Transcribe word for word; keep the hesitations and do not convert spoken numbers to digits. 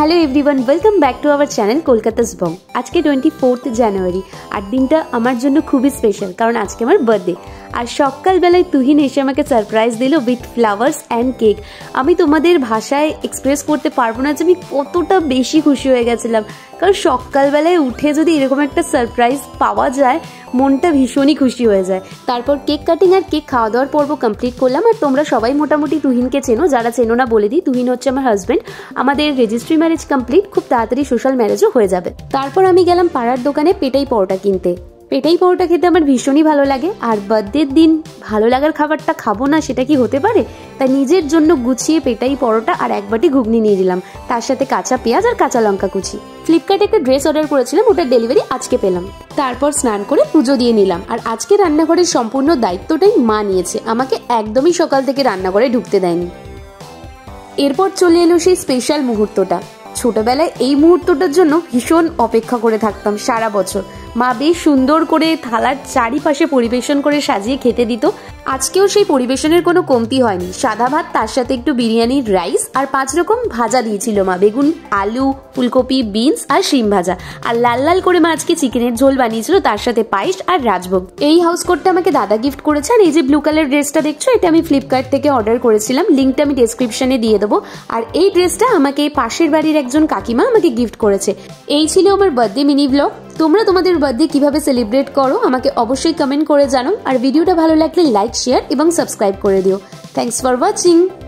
Hello everyone, welcome back to our channel Kolkata's Bong. আজকে twenty fourth January আর দিনটা আমার জন্য খুবই স্পেশাল, কারণ আজকে আমার বার্থডে। আর সকালবেলায় তুহিন এসে আমাকে সারপ্রাইজ দিল উইথ ফ্লাওয়ার্স অ্যান্ড কেক। আমি তোমাদের ভাষায় এক্সপ্রেস করতে পারবো না যে আমি কতটা বেশি খুশি হয়ে গেছিলাম, কারণ সকালবেলায় উঠে যদি এরকম একটা সারপ্রাইজ পাওয়া যায় মনটা ভীষণই খুশি হয়ে যায়। তারপর কেক কাটিং আর কেক খাওয়া দাওয়ার পর্ব কমপ্লিট করলাম। আর তোমরা সবাই মোটামুটি তুহিনকে চেনো, যারা চেনো না বলে দিই, তুহিন হচ্ছে আমার হাজব্যান্ড। আমাদের রেজিস্ট্রি ম্যারেজ কমপ্লিট, খুব তাড়াতাড়ি সোশ্যাল ম্যারেজও হয়ে যাবে। তারপর আমি গেলাম পাড়ার দোকানে পেটাই পরোটা কিনতে। পেটাই পরোটা খেতে আমার ভীষণই ভালো লাগে, আর বার্থডের দিন ভালো লাগার খাবারটা খাবো না সেটা কি হতে পারে? তাই নিজের জন্য গুছিয়ে পেটাই পরোটা আর এক বাটি ঘুগনি নিয়ে দিলাম, তার সাথে কাঁচা পেঁয়াজ আর কাঁচা লঙ্কা কুচি। ফ্লিপকার্টে একটা ড্রেস অর্ডার করেছিলাম, ওটার ডেলিভারি আজকে পেলাম। তারপর স্নান করে পুজো দিয়ে নিলাম। আর আজকে রান্নাঘরের সম্পূর্ণ দায়িত্বটাই মা নিয়েছে, আমাকে একদমই সকাল থেকে রান্নাঘরে ঢুকতে দেয়নি। এরপর চলে এলো সেই স্পেশাল মুহূর্তটা। ছোটবেলায় এই মুহূর্তটার জন্য ভীষণ অপেক্ষা করে থাকতাম সারা বছর। মা বেশ সুন্দর করে থালার চারিপাশে পরিবেশন করে সাজিয়ে খেতে দিত। আজকেও সেই পরিবেশনের কোনো কমতি হয়নি। সাদা ভাত, তার সাথে একটু বিরিয়ানির রাইস আর পাঁচ রকম ভাজা দিয়েছিল মা। বেগুন, আলু, ফুলকপি, বিনস আর শিম ভাজা। আর লাল লাল করে মা আজকে চিকেনের ঝোল বানিয়েছিল, তার সাথে পায়েস আর রাজভোগ। এই হাউস কোটটা আমাকে দাদা গিফট করেছে। আর এই যে ব্লু কালার ড্রেসটা দেখছো, এটা আমি ফ্লিপকার্ট থেকে অর্ডার করেছিলাম, লিঙ্কটা আমি ডেসক্রিপশনে দিয়ে দেবো। আর এই ড্রেসটা আমাকে পাশের বাড়ির একজন কাকিমা আমাকে গিফট করেছে। এই ছিল আমার বার্থডে মিনি ব্লগ। তোমরা তোমাদের বার্থডে কিভাবে সেলিব্রেট করো আমাকে অবশ্যই কমেন্ট করে জানাও। আর ভিডিওটা ভালো লাগলে লাইক, শেয়ার এবং সাবস্ক্রাইব করে দিও। Thanks for watching.